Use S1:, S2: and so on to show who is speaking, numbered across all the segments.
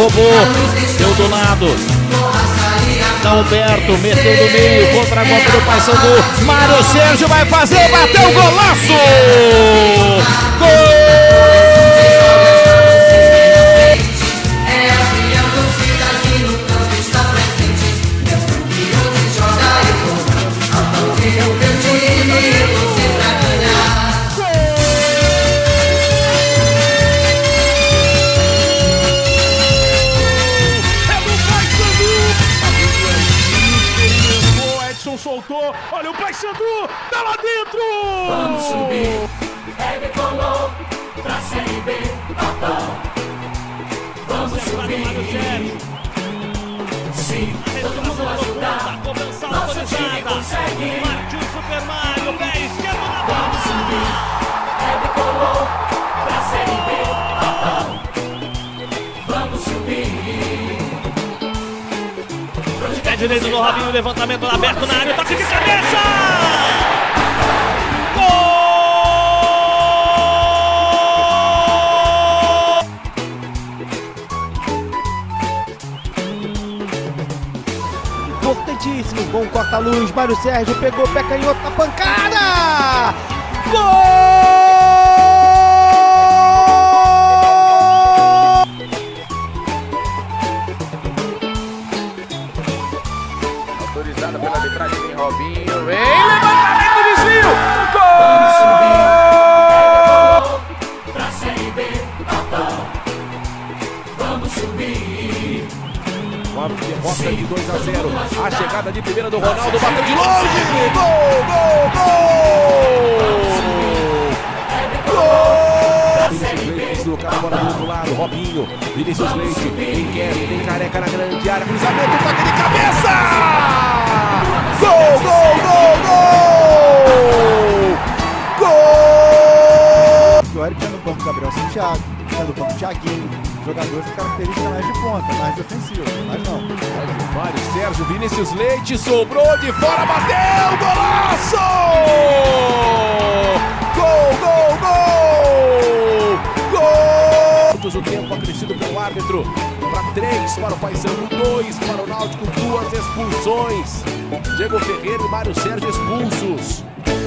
S1: roubou, deu do lado. Alberto meteu no meio, contra a golpe do Paysandu. Mário Sérgio vai fazer, bateu o golaço! Gol!
S2: Soltou, olha o Paysandu, tá lá dentro!
S3: Vamos subir, recolou pra Série B, papão. Vamos subir, sim, todo mundo ajudar. Nosso time consegue.
S2: Partiu o Super Mario, pé esquerdo na bola.
S3: Vamos subir, recolou pra Série B, papão. Vamos subir.
S2: Pé direito do Robinho, levantamento aberto na área, toque de cabeça! Gol!
S4: Importantíssimo, bom corta-luz, Mário Sérgio pegou, pé canhoto na pancada! Gol!
S5: Autorizada pela arbitragem, vem Robinho, vem levantamento, desvio, gol!
S3: Pra Série B, papão. Vamos subir.
S5: Uma derrota de 2-0, a chegada de primeira do Ronaldo, bateu de longe, gol, gol, gol! Gol! Vinícius Leite deslocar a bola do outro lado, Robinho, Vinícius Leite, tem Kevin, tem Careca na grande área, cruzamento, toque de cabeça! Gol, gol, gol, gol! Gol!
S4: O Eric tinha no banco Gabriel Santiago, tinha no banco Thiaguinho, jogadores de característica mais de ponta, mais de ofensivo, mas não.
S5: Mário Sérgio, Vinícius Leite, sobrou de fora, bateu, golaço! Gol, gol, gol! Gol! O tempo acrescido pelo árbitro, para 3 para o Paysandu, 2 para o Náutico, 2 expulsões. Diego Ferreira e Mário Sérgio expulsos.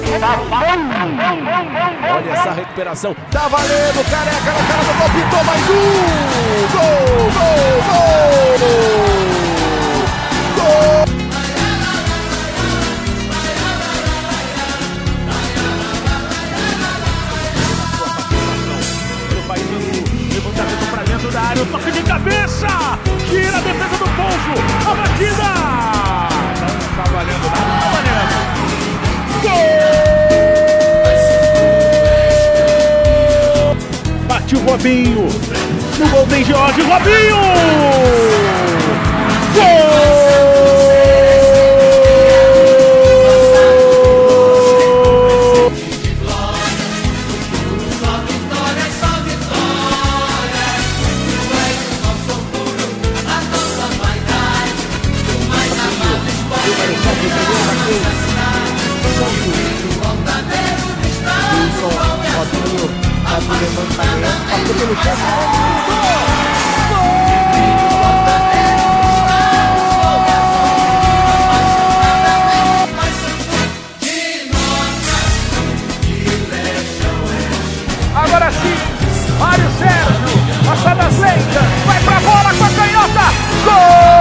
S5: Olha essa recuperação, tá valendo, Careca na cara do gol, pintou mais um! Gol, gol, gol! Gol!
S2: Levantamento pra dentro da área, o toque de cabeça! Tira a defesa do Pouso, a batida! Não tá valendo nada, não tá valendo! Gol! Partiu o Robinho! No gol tem Jorge, Robinho! Gol!
S4: Passou pelo chão.
S5: Agora sim, Mário Sérgio, passadas lentas, vai pra bola com a canhota, gol!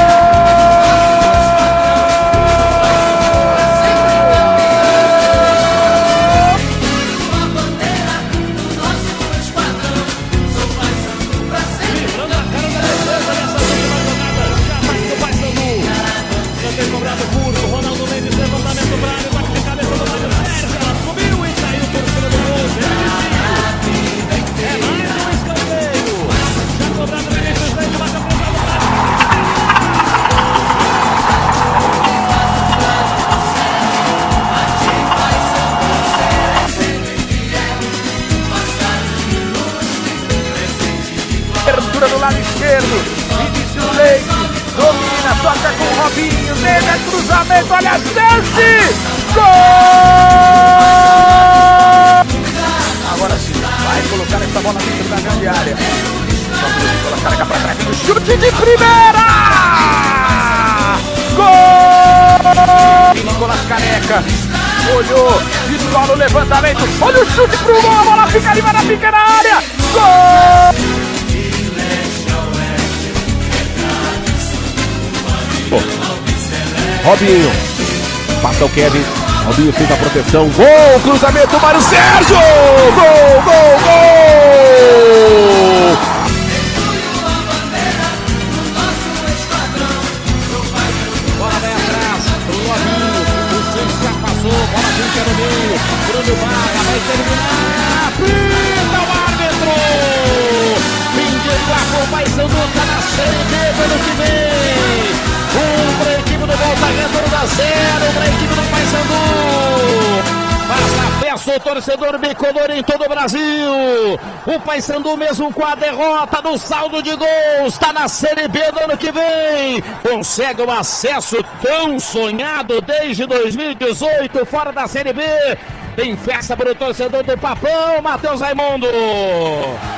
S5: Abertura do lado esquerdo, Vinícius Leite, domina, toca com o Robinho, nele é cruzamento, olha a chance! Gol! Agora sim, vai colocar essa bola dentro da grande área.
S2: Nicolas Careca pra trás, no chute de primeira! Gol! Nicolas Careca olhou, escola o levantamento, olha o chute pro gol, a bola fica ali, vai na pequena área! Gol!
S5: Robinho, passa o Kevin, Robinho fez a proteção, gol, cruzamento, Mário Sérgio, gol, gol, gol!
S1: Bola vai atrás, pro Robinho, o Santos já passou, bola fica no meio, Bruno Barra vai terminar, pinta o árbitro! Fim de placar, o Paysandu tá na Série B do ano que vem! Para a equipe do Volta Redonda, 0 para a equipe do Paysandu. Passa a festa o torcedor bicolor em todo o Brasil. O Paysandu mesmo com a derrota no saldo de gols, está na Série B do ano que vem. Consegue o acesso tão sonhado desde 2018 fora da Série B. Tem festa para o torcedor do Papão, Matheus Raimundo.